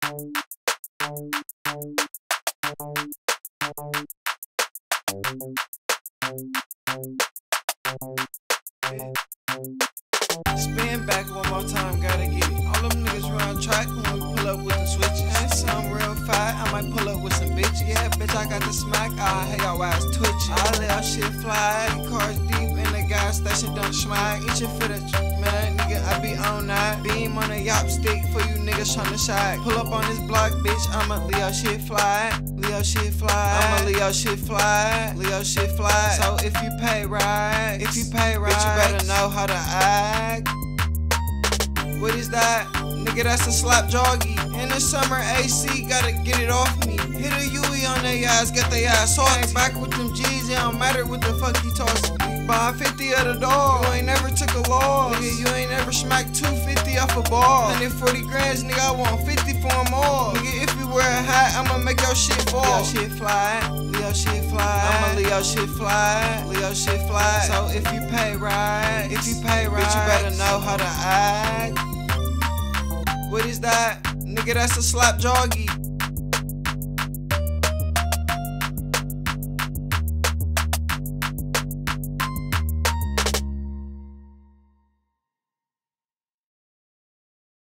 Spin back one more time, gotta get it. All them niggas run track when we pull up with the switches. And some real fight, I might pull up with some bitches. Yeah, bitch, I got the smack, I hate y'all ass twitching. I let y'all shit fly, cars deep in the gas station, don't smack. Eat your for the man, nigga, I be on that. Beam on a yop stick for you niggas tryna shot. Pull up on this block, bitch, I'ma Leo shit fly. Leo shit fly, I'ma Leo shit fly. Leo shit fly. So if you pay right, bitch, you better know how to act. What is that? Nigga, that's a slap joggy. In the summer AC, gotta get it off me. Hit a UE on their ass, get their ass off. Ain't back with them G's, it don't matter what the fuck you tossing. Buying 50 of the dog, you ain't never took a loss. Nigga, you ain't never smacked 250 off a ball. 140 grands, nigga, I want 50 for them all. Nigga, if you wear a hat, I'ma make your shit fall. Leo shit fly, Leo shit fly. I'ma Leo shit fly, Leo shit fly. So if you pay right, bitch, you better know how to act. What is that? Nigga, that's a slap joggy.